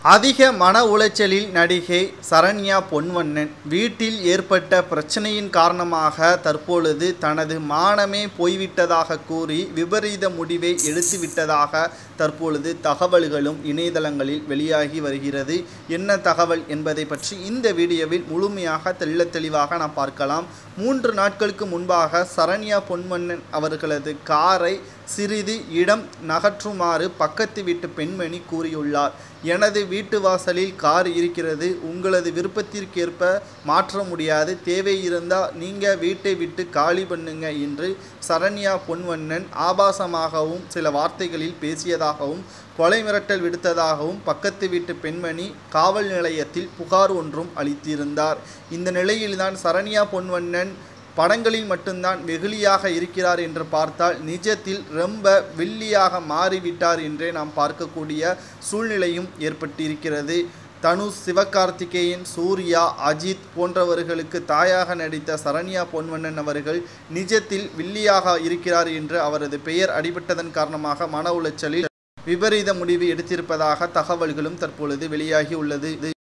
அதிக மன உளைச்சலில் நடிகை சரண்யா பொன்வண்ணன் வீட்டில் ஏற்பட்ட பிரச்சனையின் காரணமாக தற்பொழுது தனது மானமே போய்விட்டதாக கூறி விபரீத முடிவை எடுத்துவிட்டதாக தற்பொழுது தகவல்களும் இணையதளங்களில் வெளியாகி வருகிறது. என்ன தகவல் என்பதை பற்றி இந்த வீடியோவில் முழுமையாக தெளிவாக நாம் பார்க்கலாம். 3 நாட்களுக்கு முன்பாக சரண்யா பொன்வண்ணன் அவர்களது காரை சிறிது இடம் நகற்றுமாறு பக்கத்து வீட்டு பெண்மணி கூறியுள்ளார். எனது வீட்டு வாசலில் கார் இருக்கிறது, உங்களது விருப்பத்திற்கேற்ப மாற்ற முடியாது, தேவை இருந்தால் நீங்கள் வீட்டை விட்டு காலி பண்ணுங்க என்று சரண்யா பொன்வண்ணன் ஆபாசமாகவும் சில வார்த்தைகளில் பேசியதாகவும் கொலை மிரட்டல் விடுத்ததாகவும் பக்கத்து வீட்டு பெண்மணி காவல் நிலையத்தில் புகார் ஒன்றும் அளித்திருந்தார். இந்த நிலையில்தான் சரண்யா பொன்வண்ணன் படங்களில் மட்டும்தான் வெகுளியாக இருக்கிறார் என்று பார்த்தால் நிஜத்தில் ரொம்ப வில்லியாக மாறிவிட்டார் என்றே நாம் பார்க்கக்கூடிய சூழ்நிலையும் ஏற்பட்டிருக்கிறது. தனுஷ், சிவகார்த்திகேயன், சூர்யா, அஜித் போன்றவர்களுக்கு தாயாக நடித்த சரண்யா பொன்வண்ணன் அவர்கள் நிஜத்தில் வில்லியாக இருக்கிறார் என்று அவரது பெயர் அடிபட்டதன் காரணமாக மன உளைச்சலில் விபரீத முடிவு எடுத்திருப்பதாக தகவல்களும் தற்பொழுது வெளியாகி உள்ளது.